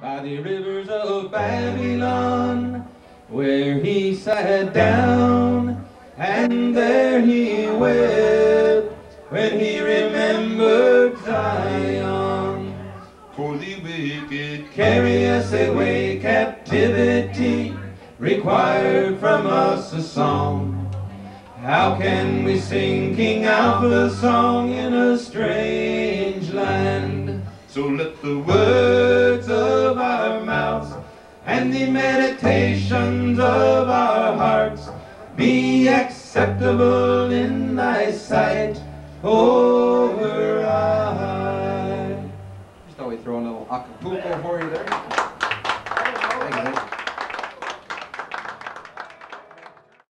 by the rivers of Babylon, where he sat down, and there he wept when he remembered Zion. For the wicked carry us away, captivity required from us a song. How can we sing King Alpha's song in a strange land? So let the words of our mouths and the meditations of our hearts be acceptable in thy sight, O our eye. Just thought we'd throw a little Acapulco for you there.